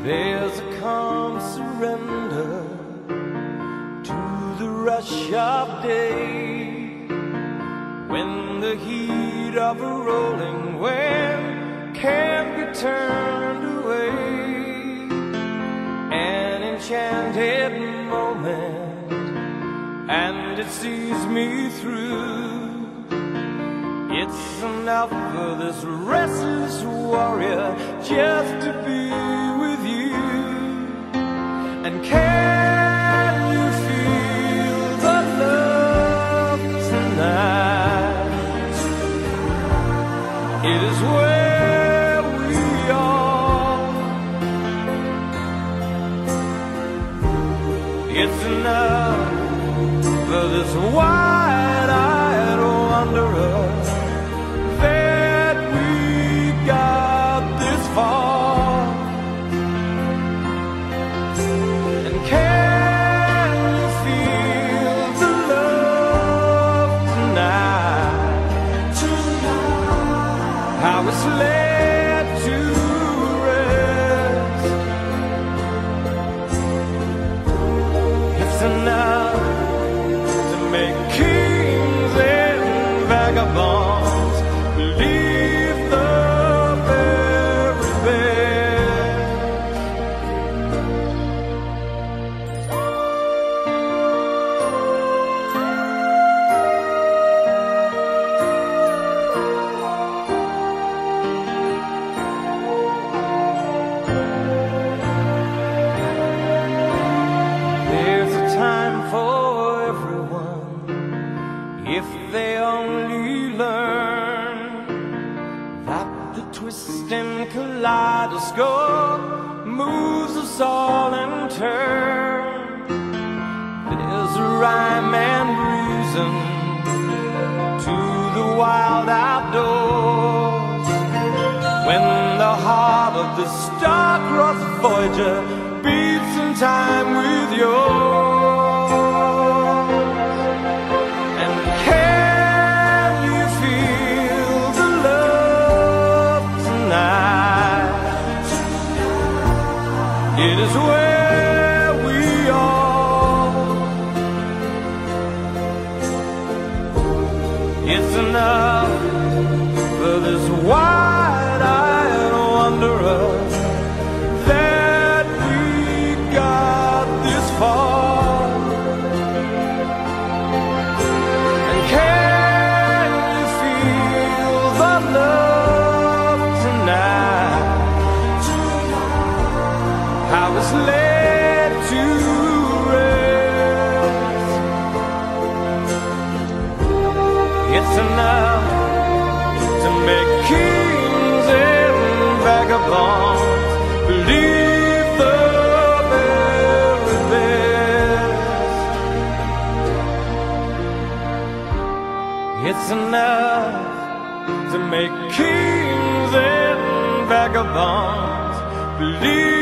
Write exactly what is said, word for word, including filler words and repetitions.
There's a calm surrender to the rush of day, when the heat of a rolling wave can't be turned away. An enchanted moment, and it sees me through. It's enough for this restless warrior just to be with you. And can you feel the love tonight? It is where we are. It's enough for this wide-eyed wanderer that we got this far. And can you feel the love tonight? How it's led to rest. It's enough to make kings and vagabonds believe the very best. There's a time for everyone, if they only learn that the twisting kaleidoscope moves us all in turn. There's a rhyme and reason to the wild outdoors, when the heart of the star-crossed Voyager beats in time with yours. And can you feel the love tonight? It is where we are. It's enough for this wide-eyed wanderer that we got this far. And can you feel the love tonight? How it's led to rest. It's enough to make kings and vagabonds believe the very best. It's enough to make kings and vagabonds believe